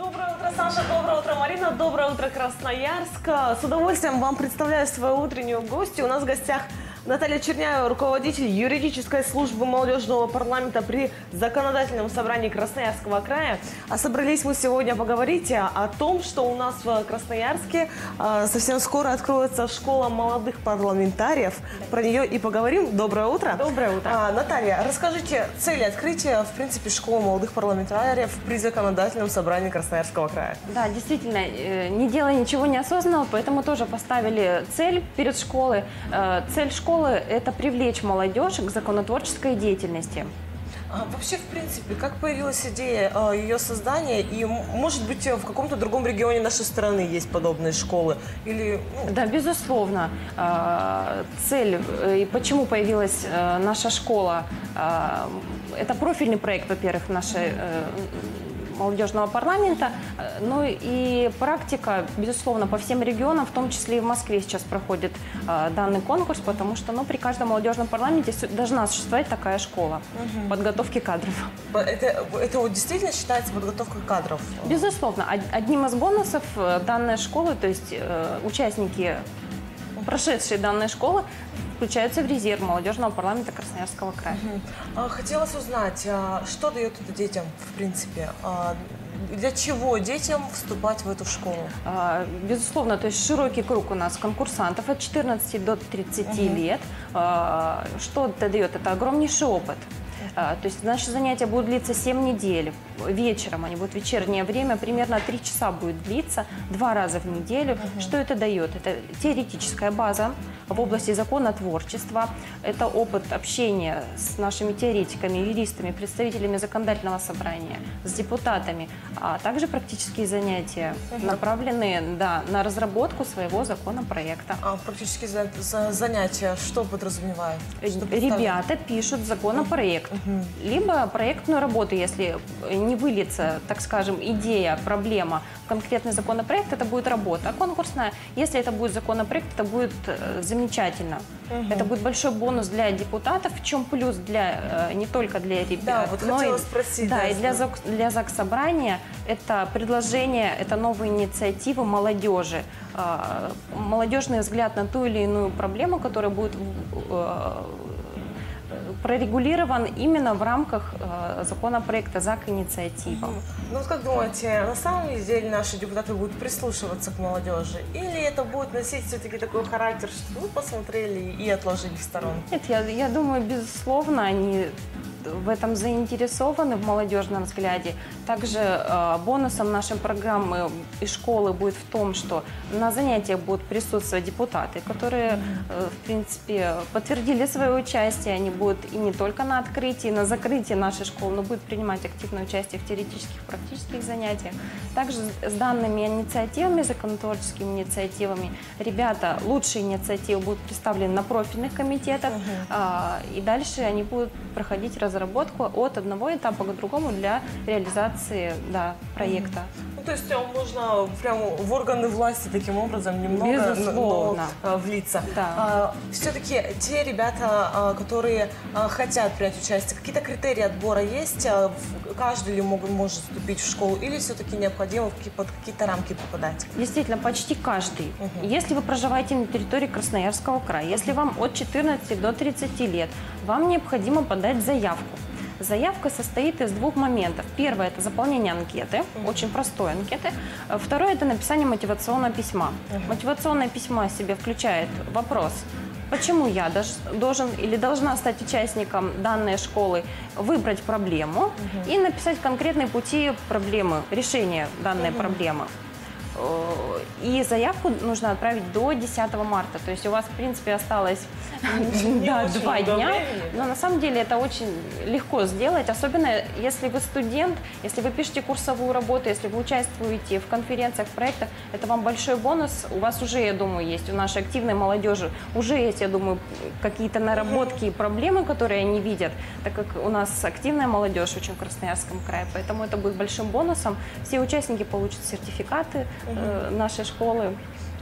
Доброе утро, Саша. Доброе утро, Марина. Доброе утро, Красноярск. С удовольствием вам представляю свою утреннюю гостью. У нас в гостях Наталья Черняева, руководитель юридической службы молодежного парламента при Законодательном собрании Красноярского края. А собрались мы сегодня поговорить о том, что у нас в Красноярске совсем скоро откроется школа молодых парламентариев. Про нее и поговорим. Доброе утро. Доброе утро. Наталья, расскажите цели открытия, в принципе, школы молодых парламентариев при Законодательном собрании Красноярского края. Да, действительно, не делая ничего неосознанного, поэтому тоже поставили цель перед школой. Цель школы – это привлечь молодежь к законотворческой деятельности. Вообще, в принципе, как появилась идея ее создания, и, может быть, в каком-то другом регионе нашей страны есть подобные школы? Или, Да, безусловно. Цель и почему появилась наша школа – это профильный проект, во-первых, нашей молодежного парламента, ну и практика, безусловно, по всем регионам, в том числе и в Москве сейчас проходит данный конкурс, потому что при каждом молодежном парламенте должна существовать такая школа подготовки кадров. Это вот действительно считается подготовкой кадров? Безусловно. Одним из бонусов данной школы, то есть участники, прошедшие данной школы, включаются в резерв молодежного парламента Красноярского края. Хотелось узнать, что дает это детям, в принципе? Для чего детям вступать в эту школу? Безусловно, то есть широкий круг у нас конкурсантов от 14 до 30 лет. Что это дает? Это огромнейший опыт. То есть наши занятия будут длиться 7 недель. Вечером они будут в вечернее время, примерно 3 часа будет длиться, 2 раза в неделю. Что это дает? Это теоретическая база в области законотворчества. Это опыт общения с нашими теоретиками, юристами, представителями законодательного собрания, с депутатами, а также практические занятия, направленные на разработку своего законопроекта. Практические занятия что подразумевают? Ребята пишут законопроект. Либо проектную работу, если не выльется, так скажем, идея, проблема в конкретный законопроект, это будет работа. А конкурсная, если это будет законопроект, это будет замечательно. Это будет большой бонус для депутатов, в чем плюс не только для ребят, но и для Заксобрания. Это предложение, это новые инициативы молодежи. Молодежный взгляд на ту или иную проблему, которая будет прорегулирован именно в рамках законопроекта ЗАГ-инициатива. Ну вот как думаете, на самом деле наши депутаты будут прислушиваться к молодежи? Или это будет носить все-таки такой характер, что вы посмотрели и отложили в сторонку? Нет, я думаю, безусловно, они в этом заинтересованы, в молодежном взгляде. Также бонусом нашей программы и школы будет в том, что на занятиях будут присутствовать депутаты, которые, в принципе, подтвердили свое участие. Они будут и не только на открытии, на закрытии нашей школы, но будут принимать активное участие в теоретических, практических занятиях. Также с данными инициативами, законотворческими инициативами, ребята, лучшие инициативы будут представлены на профильных комитетах, и дальше они будут проходить разработку от одного этапа к другому для реализации проекта. То есть можно прямо в органы власти таким образом немного влиться. Да. Все-таки те ребята, которые хотят принять участие, какие-то критерии отбора есть? Каждый ли может вступить в школу или все-таки необходимо под какие-то рамки попадать? Действительно, почти каждый. Если вы проживаете на территории Красноярского края, если вам от 14 до 30 лет, вам необходимо подать заявку. Заявка состоит из 2 моментов. Первое – это заполнение анкеты, очень простой анкеты. Второе – это написание мотивационного письма. Мотивационное письмо в себе включает вопрос, почему я должен или должна стать участником данной школы, выбрать проблему и написать конкретные пути проблемы, решения данной проблемы. И заявку нужно отправить до 10 марта. То есть у вас, в принципе, осталось 2 дня. Но на самом деле это очень легко сделать, особенно если вы студент, если вы пишете курсовую работу, если вы участвуете в конференциях, в проектах, это вам большой бонус. У вас уже, я думаю, есть, у нашей активной молодежи уже есть, я думаю, какие-то наработки и проблемы, которые они видят, так как у нас активная молодежь очень в Красноярском крае, поэтому это будет большим бонусом. Все участники получат сертификаты нашей школы.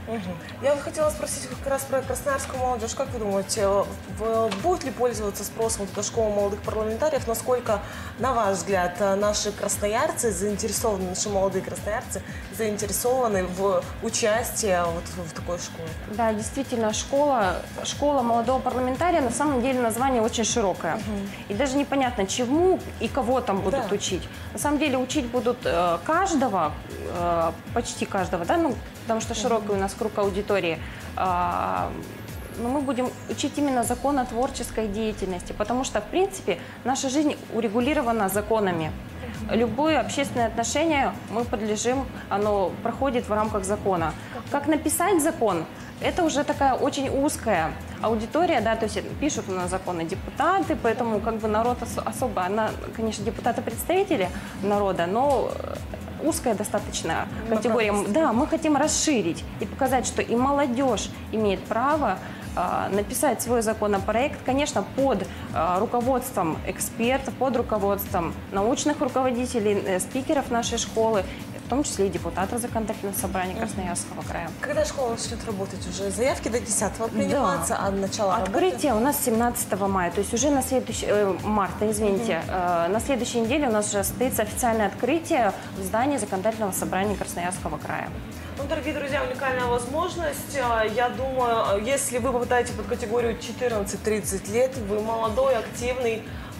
Я вот хотела спросить как раз про красноярскую молодежь. Как вы думаете, будет ли пользоваться спросом эта школа молодых парламентариев? Насколько, на ваш взгляд, наши красноярцы заинтересованы, наши молодые красноярцы заинтересованы в участии вот в такой школе? Да, действительно, школа молодого парламентария, на самом деле название очень широкое. И даже непонятно, чему и кого там будут учить. На самом деле учить будут каждого, почти каждого, да, ну, потому что широкий у нас круг аудитории. Но мы будем учить именно законотворческой деятельности, потому что, в принципе, наша жизнь урегулирована законами. Любое общественное отношение мы подлежим, оно проходит в рамках закона. Как написать закон? Это уже такая очень узкая аудитория, да, то есть пишут у нас законы депутаты, поэтому как бы народ особо, она, конечно, депутаты-представители народа, но узкая достаточно категория. Да, мы хотим расширить и показать, что и молодежь имеет право написать свой законопроект, конечно, под руководством экспертов, под руководством научных руководителей, спикеров нашей школы, в том числе и депутатов законодательного собрания Красноярского края. Когда школа начнет работать уже? Заявки до 10-го принимаются, а начало Открытие работы? у нас 17 мая, то есть уже на следующий, марта, извините, на следующей неделе у нас уже состоится официальное открытие в здании законодательного собрания Красноярского края. Ну, дорогие друзья, уникальная возможность. Я думаю, если вы попадаете под категорию 14-30 лет, вы молодой, активный,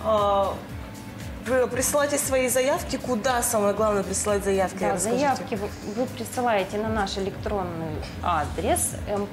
вы присылайте свои заявки. Куда самое главное присылать заявки? Да, заявки вы присылаете на наш электронный адрес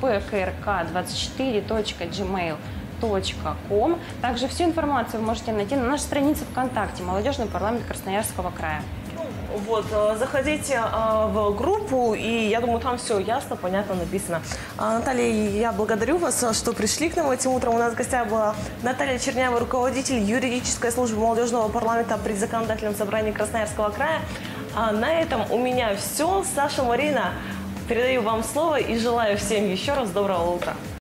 mpkrk24.gmail.com. Также всю информацию вы можете найти на нашей странице ВКонтакте «Молодежный парламент Красноярского края». Вот, заходите в группу, и я думаю, там все ясно, понятно написано. Наталья, я благодарю вас, что пришли к нам этим утром. У нас в гостях была Наталья Черняева, руководитель юридической службы молодежного парламента при законодательном собрании Красноярского края. На этом у меня все. Саша, Марина, передаю вам слово и желаю всем еще раз доброго утра.